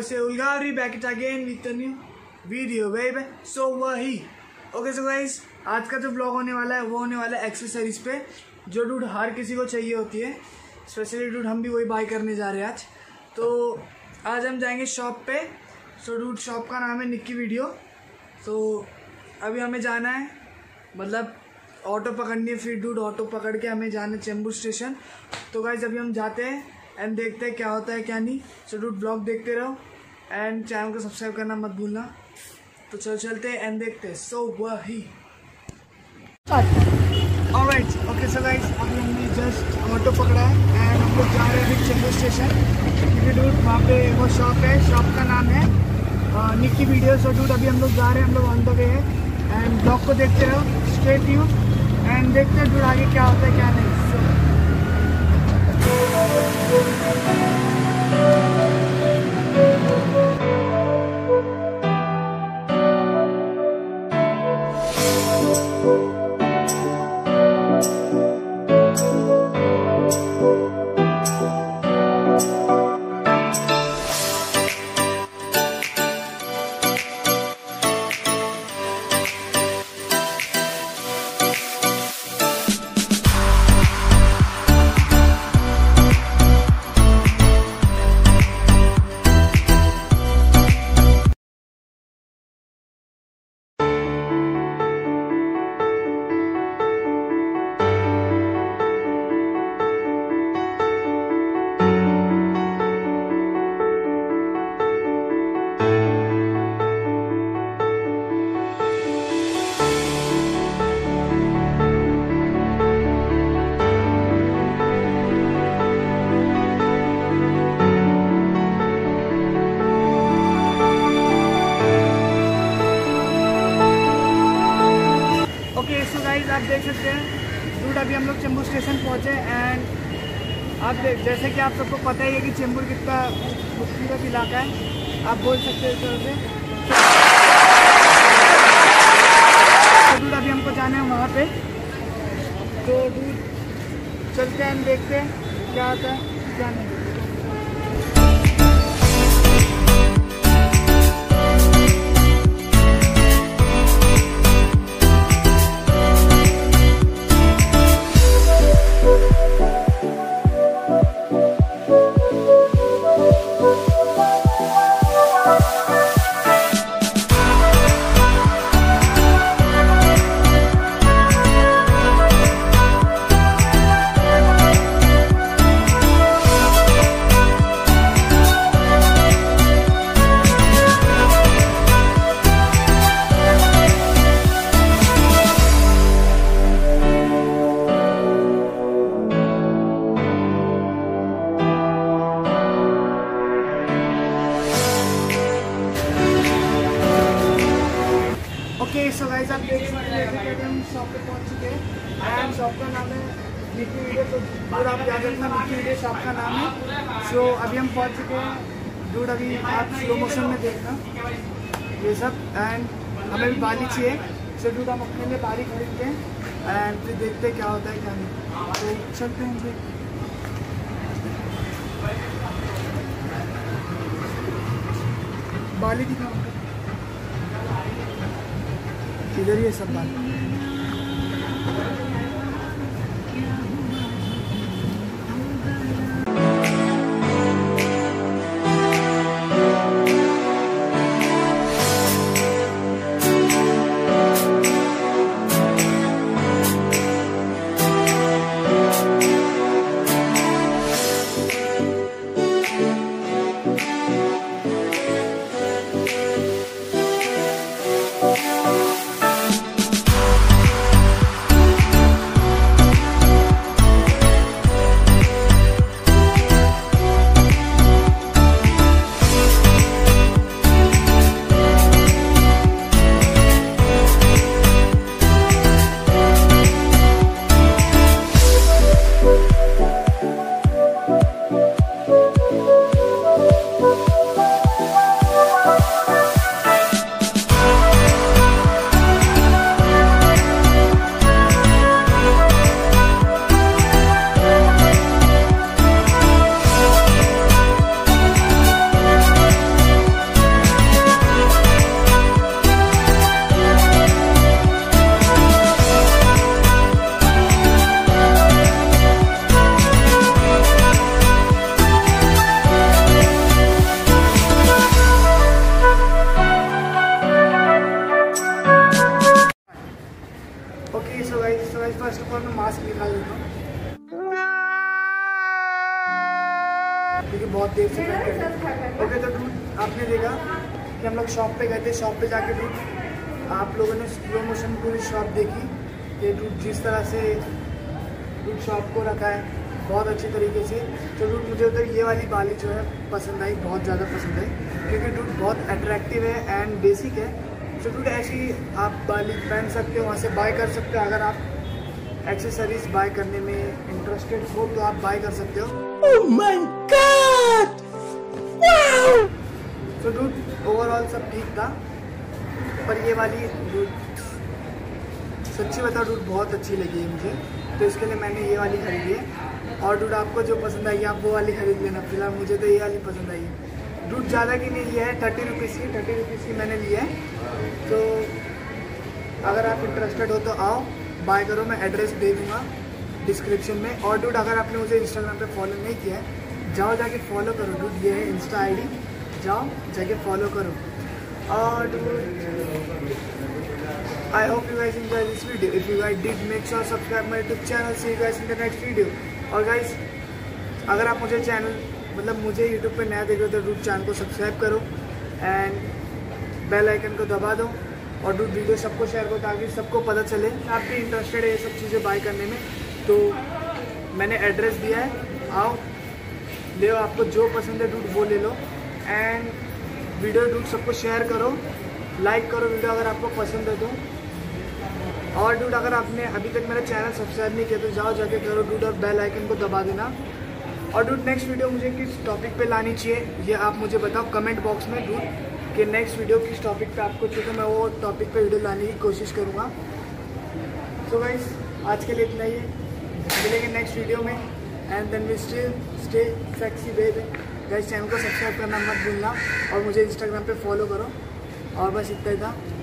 Sehul, Ghavri back it again with a new video baby. So वही okay so guys, आज का जो blog होने वाला है वो होने वाला है एक्सेसरीज पे, जो डूड हर किसी को चाहिए होती है। स्पेशली डूड हम भी वही बाय करने जा रहे हैं आज। तो आज हम जाएंगे शॉप पे। सो डूड शॉप का नाम है निक्की वीडियो। तो अभी हमें जाना है, मतलब ऑटो पकड़नी है, फिर डूड ऑटो पकड़ के हमें जाना है चेंबूर स्टेशन। तो गाइस अभी हम जाते हैं एंड देखते हैं क्या होता है क्या नहीं। सो डूड ब्लॉग देखते रहो एंड चैनल को सब्सक्राइब करना मत भूलना। तो चलते हैं एंड देखते हैं। सो वही ऑलराइट ओके सो गाइस, अभी हमने जस्ट ऑटो पकड़ा है एंड हम लोग जा रहे हैं चेंबूर स्टेशन, क्योंकि डूड वहाँ पे वो शॉप है। शॉप का नाम है निक्की वीडियो। सो डूड अभी हम लोग जा रहे हैं, हम लोग ऑन द वे है एंड ब्लॉग को देखते रहो, स्टे ट्यून एंड देखते हैं डूड आगे क्या होता है क्या नहीं। आप देख सकते हैं डूड अभी हम लोग चेंबूर स्टेशन पहुंचे एंड आप जैसे कि आप सबको पता ही है कि चेंबूर कितना खूबसूरत इलाका है, आप बोल सकते हैं इस तरह से। तो डूड अभी हमको जाना है वहाँ पे। तो डूड चलते हैं देखते हैं क्या होता है क्या नहीं। ओके सो गाइस आप देख सकते हैं कि हम शॉप पे पहुंच चुके हैं एंड शॉप का नाम है निक्की वीडियो। तो डूड आप याद रखना निक्की वीडियो शॉप का नाम है। सो अभी हम पहुंच चुके हैं डूड, अभी आप स्लो मोशन में देखना ये सब एंड हमें भी बाली चाहिए। सो डूड हम अपने लिए बाली खरीदते हैं एंड फिर देखते हैं क्या होता है क्या नहीं। तो चलते हैं बाली दिखाओ इधर ये सब बात। आपने देखा कि हम लोग शॉप पे गए थे, शॉप पे जाके डूड आप लोगों ने स्लो मोशन पूरी शॉप देखी कि डूड जिस तरह से डूड शॉप को रखा है बहुत अच्छी तरीके से। तो डूड मुझे उधर ये वाली बाली जो है पसंद आई, बहुत ज़्यादा पसंद आई, क्योंकि डूड बहुत अट्रैक्टिव है एंड बेसिक है। तो डूड ऐसी आप बाली पहन सकते हो, वहाँ से बाय कर सकते हो। अगर आप एक्सेसरीज बाय करने में इंटरेस्टेड हो तो आप बाय कर सकते हो। Oh my God! Wow! तो डूड ओवरऑल सब ठीक था, पर ये वाली डूड सच्ची बताओ डूड बहुत अच्छी लगी है मुझे, तो इसके लिए मैंने ये वाली खरीदी है। और डूड आपको जो पसंद आई आप वो वाली खरीद लेना, फिलहाल मुझे तो ये वाली पसंद आई है। डूड ज़्यादा की नहीं, ये है 30 रुपीज़ की, 30 रुपीज़ की मैंने ली है। तो अगर आप इंटरेस्टेड हो तो आओ बाय करो, मैं एड्रेस दे दूँगा डिस्क्रिप्शन में। और डूड अगर आपने मुझे इंस्टाग्राम पे फॉलो नहीं किया है, जाओ जाके फॉलो करो डूड, ये है इंस्टा आईडी, जाओ जाके फॉलो करो। और dude I hope you guys enjoy this video. If you guys did make sure subscribe my YouTube channel. See you guys in the next video. और गाइस अगर आप मुझे चैनल मुझे यूट्यूब पे नया देख रहे हो तो डूड चैनल को सब्सक्राइब करो एंड बेल आइकन को दबा दो। और डूड वीडियो सबको शेयर करो ताकि सबको पता चले आप भी इंटरेस्टेड है ये सब चीज़ें बाय करने में। तो मैंने एड्रेस दिया है, आओ ले, आपको जो पसंद है डूड वो ले लो। एंड वीडियो डूड सबको शेयर करो, लाइक करो वीडियो अगर आपको पसंद है तो। और डूड अगर आपने अभी तक मेरा चैनल सब्सक्राइब नहीं किया तो जाओ जाके करो डूड, और बेल आइकन को दबा देना। और डूड नेक्स्ट वीडियो मुझे किस टॉपिक पे लानी चाहिए ये आप मुझे बताओ कमेंट बॉक्स में डूड, कि नेक्स्ट वीडियो किस टॉपिक पे आपको चाहिए, तो मैं वो टॉपिक पे वीडियो लाने की कोशिश करूँगा। सो गाइस आज के लिए इतना ही है, मिलेंगे नेक्स्ट वीडियो में। And then we still stay sexy baby. Guys channel को सब्सक्राइब करना मत भूलना और मुझे इंस्टाग्राम पे फॉलो करो। और बस इतना ही था।